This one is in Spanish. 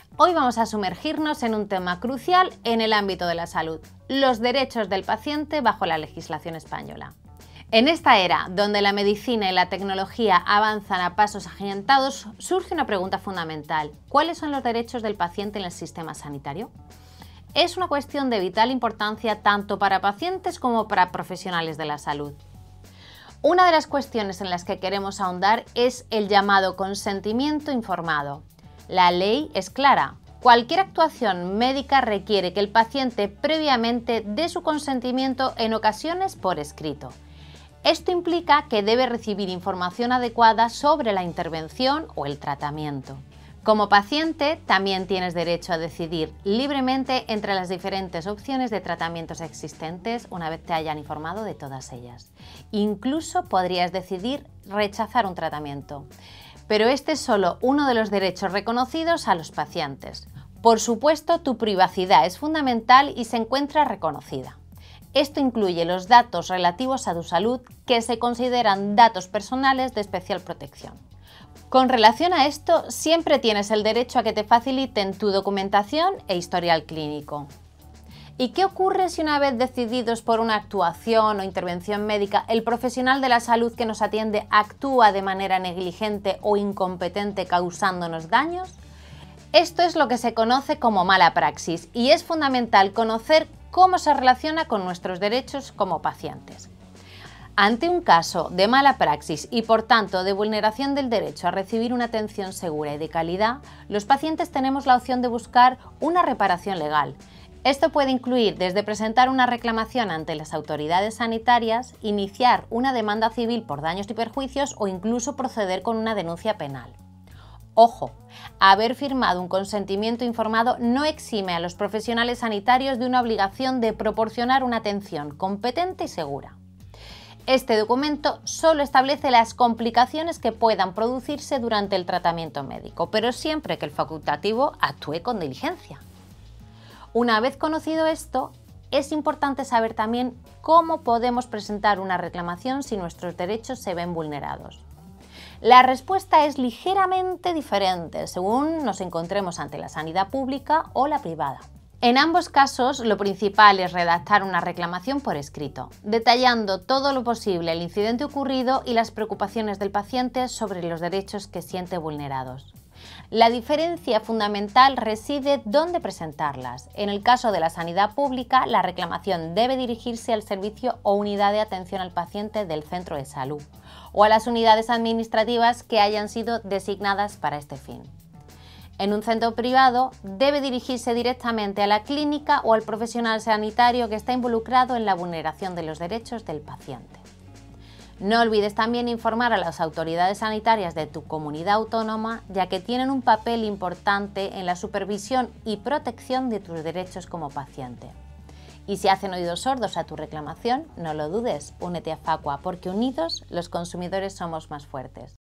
Hoy vamos a sumergirnos en un tema crucial en el ámbito de la salud, los derechos del paciente bajo la legislación española. En esta era, donde la medicina y la tecnología avanzan a pasos agigantados, surge una pregunta fundamental: ¿cuáles son los derechos del paciente en el sistema sanitario? Es una cuestión de vital importancia tanto para pacientes como para profesionales de la salud. Una de las cuestiones en las que queremos ahondar es el llamado consentimiento informado. La ley es clara. Cualquier actuación médica requiere que el paciente previamente dé su consentimiento, en ocasiones por escrito. Esto implica que debe recibir información adecuada sobre la intervención o el tratamiento. Como paciente, también tienes derecho a decidir libremente entre las diferentes opciones de tratamientos existentes una vez te hayan informado de todas ellas. Incluso podrías decidir rechazar un tratamiento. Pero este es solo uno de los derechos reconocidos a los pacientes. Por supuesto, tu privacidad es fundamental y se encuentra reconocida. Esto incluye los datos relativos a tu salud, que se consideran datos personales de especial protección. Con relación a esto, siempre tienes el derecho a que te faciliten tu documentación e historial clínico. ¿Y qué ocurre si una vez decididos por una actuación o intervención médica, el profesional de la salud que nos atiende actúa de manera negligente o incompetente causándonos daños? Esto es lo que se conoce como mala praxis y es fundamental conocer cómo se relaciona con nuestros derechos como pacientes. Ante un caso de mala praxis y por tanto de vulneración del derecho a recibir una atención segura y de calidad, los pacientes tenemos la opción de buscar una reparación legal. Esto puede incluir desde presentar una reclamación ante las autoridades sanitarias, iniciar una demanda civil por daños y perjuicios o incluso proceder con una denuncia penal. Ojo, haber firmado un consentimiento informado no exime a los profesionales sanitarios de una obligación de proporcionar una atención competente y segura. Este documento solo establece las complicaciones que puedan producirse durante el tratamiento médico, pero siempre que el facultativo actúe con diligencia. Una vez conocido esto, es importante saber también cómo podemos presentar una reclamación si nuestros derechos se ven vulnerados. La respuesta es ligeramente diferente según nos encontremos ante la sanidad pública o la privada. En ambos casos, lo principal es redactar una reclamación por escrito, detallando todo lo posible el incidente ocurrido y las preocupaciones del paciente sobre los derechos que siente vulnerados. La diferencia fundamental reside dónde presentarlas. En el caso de la sanidad pública, la reclamación debe dirigirse al servicio o unidad de atención al paciente del centro de salud o a las unidades administrativas que hayan sido designadas para este fin. En un centro privado, debe dirigirse directamente a la clínica o al profesional sanitario que está involucrado en la vulneración de los derechos del paciente. No olvides también informar a las autoridades sanitarias de tu comunidad autónoma, ya que tienen un papel importante en la supervisión y protección de tus derechos como paciente. Y si hacen oídos sordos a tu reclamación, no lo dudes, únete a Facua, porque unidos los consumidores somos más fuertes.